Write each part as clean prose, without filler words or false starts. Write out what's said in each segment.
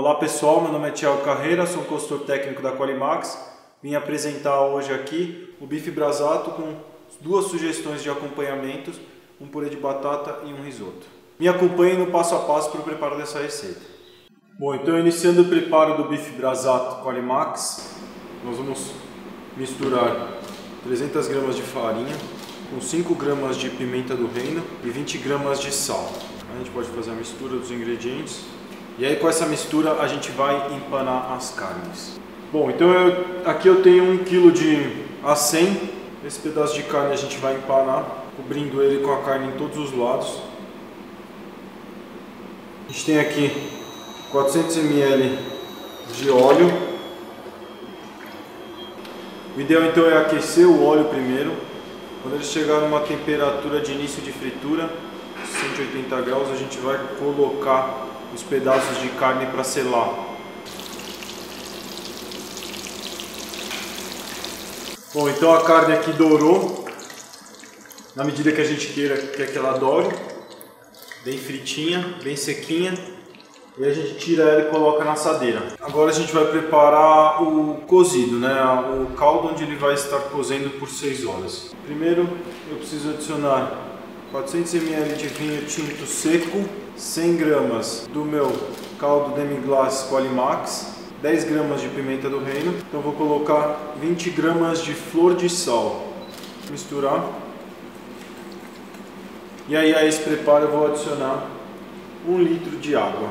Olá pessoal, meu nome é Thiago Carreira, sou um consultor técnico da Qualimax. Vim apresentar hoje aqui o bife brasato com duas sugestões de acompanhamentos, um purê de batata e um risoto. Me acompanhe no passo a passo para o preparo dessa receita. Bom, então iniciando o preparo do bife brasato Qualimax, nós vamos misturar 300 gramas de farinha com 5 gramas de pimenta do reino e 20 gramas de sal. A gente pode fazer a mistura dos ingredientes e aí com essa mistura a gente vai empanar as carnes. Bom, então aqui eu tenho 1 kg de acém. Esse pedaço de carne a gente vai empanar, cobrindo ele com a carne em todos os lados. A gente tem aqui 400 ml de óleo. O ideal então é aquecer o óleo primeiro. Quando ele chegar numa temperatura de início de fritura, 180 graus, a gente vai colocar os pedaços de carne para selar. Bom, então a carne aqui dourou, na medida que a gente quer que ela doure, bem fritinha, bem sequinha, e a gente tira ela e coloca na assadeira. Agora a gente vai preparar o cozido, né? O caldo onde ele vai estar cozendo por 6 horas. Primeiro eu preciso adicionar 400 ml de vinho tinto seco, 100 gramas do meu caldo demi-glace Qualimax, 10 gramas de pimenta do reino. Então vou colocar 20 gramas de flor de sal, misturar. E aí a esse preparo eu vou adicionar 1 litro de água.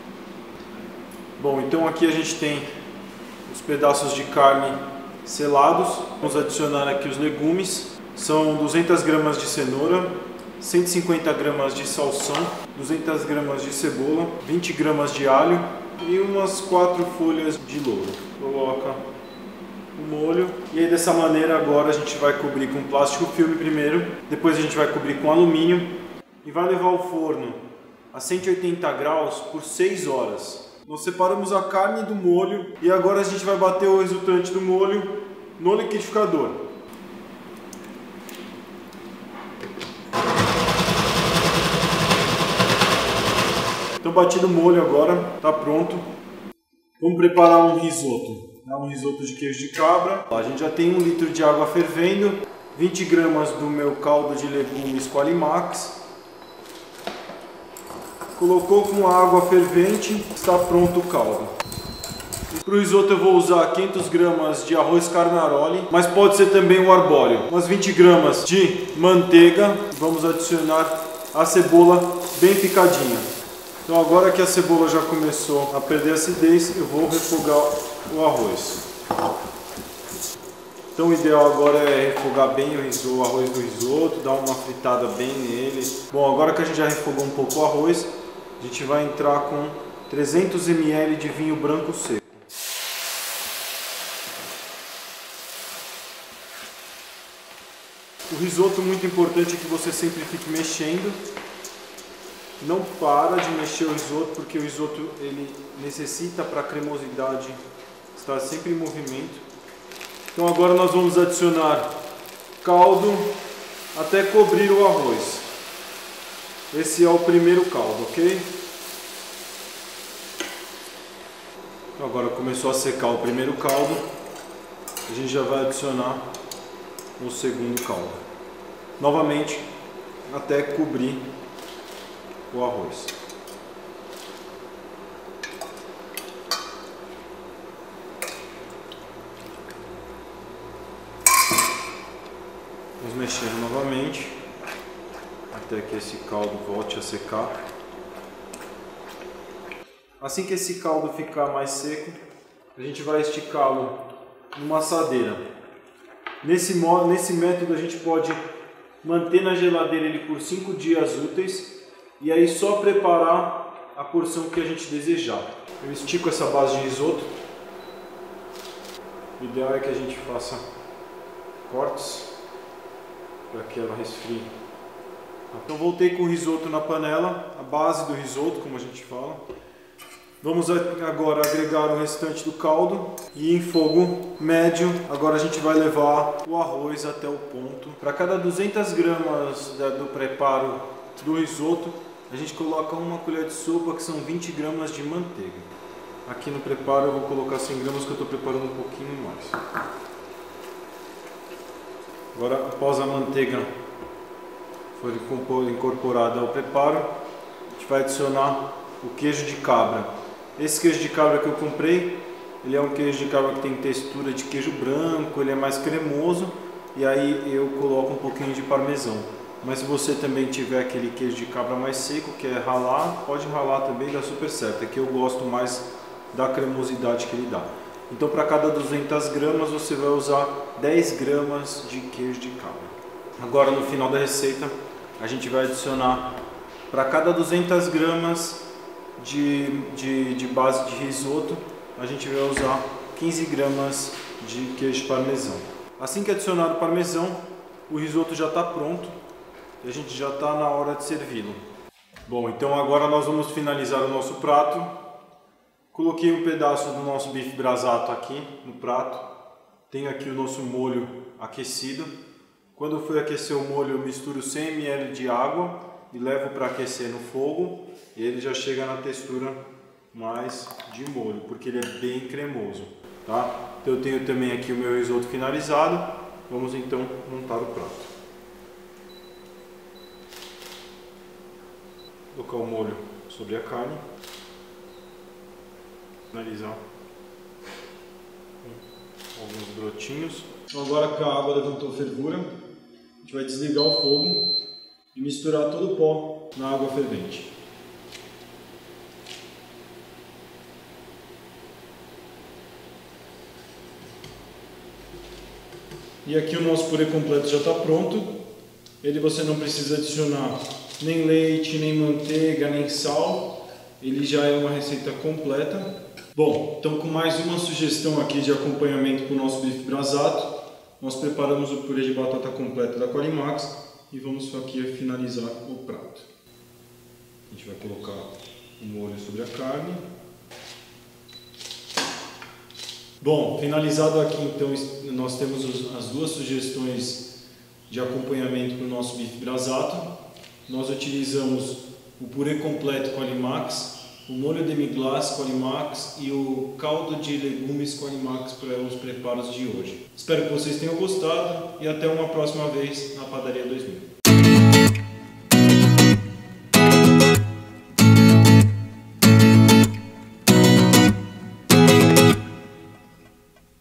Bom, então aqui a gente tem os pedaços de carne selados. Vamos adicionar aqui os legumes. São 200 gramas de cenoura, 150 gramas de salsão, 200 gramas de cebola, 20 gramas de alho e umas 4 folhas de louro. Coloca o molho e aí dessa maneira agora a gente vai cobrir com plástico filme primeiro, depois a gente vai cobrir com alumínio e vai levar ao forno a 180 graus por 6 horas. Nós separamos a carne do molho e agora a gente vai bater o resultante do molho no liquidificador. Então batido o molho agora, está pronto. Vamos preparar um risoto. Um risoto de queijo de cabra. A gente já tem 1 litro de água fervendo, 20 gramas do meu caldo de legumes Qualimax. Colocou com a água fervente, está pronto o caldo. Para o risoto eu vou usar 500 gramas de arroz carnaroli, mas pode ser também o arbóreo. Umas 20 gramas de manteiga. Vamos adicionar a cebola bem picadinha. Então agora que a cebola já começou a perder a acidez, eu vou refogar o arroz. Então o ideal agora é refogar bem o arroz do risoto, dar uma fritada bem nele. Bom, agora que a gente já refogou um pouco o arroz, a gente vai entrar com 300 ml de vinho branco seco. O risoto, muito importante é que você sempre fique mexendo. Não para de mexer o risoto, porque o risoto ele necessita para a cremosidade estar sempre em movimento. Então agora nós vamos adicionar caldo até cobrir o arroz. Esse é o primeiro caldo, ok? Então agora começou a secar o primeiro caldo, a gente já vai adicionar o segundo caldo. Novamente, até cobrir o arroz. Vamos mexendo novamente até que esse caldo volte a secar. Assim que esse caldo ficar mais seco, a gente vai esticá-lo numa assadeira. Nesse método a gente pode manter na geladeira ele por 5 dias úteis e aí só preparar a porção que a gente desejar. Eu estico essa base de risoto. O ideal é que a gente faça cortes para que ela resfrie. Então voltei com o risoto na panela, a base do risoto, como a gente fala. Vamos agora agregar o restante do caldo e em fogo médio, agora a gente vai levar o arroz até o ponto. Para cada 200 gramas do preparo do risoto, a gente coloca 1 colher de sopa, que são 20 gramas de manteiga. Aqui no preparo eu vou colocar 100 gramas que eu estou preparando um pouquinho mais. Agora, após a manteiga for incorporada ao preparo, a gente vai adicionar o queijo de cabra. Esse queijo de cabra que eu comprei, ele é um queijo de cabra que tem textura de queijo branco, ele é mais cremoso, e aí eu coloco um pouquinho de parmesão. Mas se você também tiver aquele queijo de cabra mais seco, que é ralar, pode ralar também, dá super certo. Aqui eu gosto mais da cremosidade que ele dá. Então para cada 200 gramas você vai usar 10 gramas de queijo de cabra. Agora no final da receita a gente vai adicionar para cada 200 gramas de base de risoto, a gente vai usar 15 gramas de queijo parmesão. Assim que adicionado o parmesão, o risoto já está pronto e a gente já está na hora de servi-lo. Bom, então agora nós vamos finalizar o nosso prato. Coloquei um pedaço do nosso bife brasato aqui no prato. Tenho aqui o nosso molho aquecido. Quando eu for aquecer o molho, eu misturo 100 ml de água e levo para aquecer no fogo. E ele já chega na textura mais de molho, porque ele é bem cremoso, tá? Então eu tenho também aqui o meu risoto finalizado. Vamos então montar o prato. Colocar o molho sobre a carne. Finalizar com alguns brotinhos. Então agora que a água levantou fervura, a gente vai desligar o fogo e misturar todo o pó na água fervente. E aqui o nosso purê completo já está pronto. Ele você não precisa adicionar nem leite, nem manteiga, nem sal. Ele já é uma receita completa. Bom, então com mais uma sugestão aqui de acompanhamento para o nosso bife brasato, nós preparamos o purê de batata completo da Qualimax e vamos aqui finalizar o prato. A gente vai colocar o molho sobre a carne. Bom, finalizado aqui então nós temos as duas sugestões de acompanhamento para o nosso bife brasato. Nós utilizamos o purê completo Qualimax, o molho demi-glace Qualimax e o caldo de legumes Qualimax para os preparos de hoje. Espero que vocês tenham gostado e até uma próxima vez na Padaria 2000.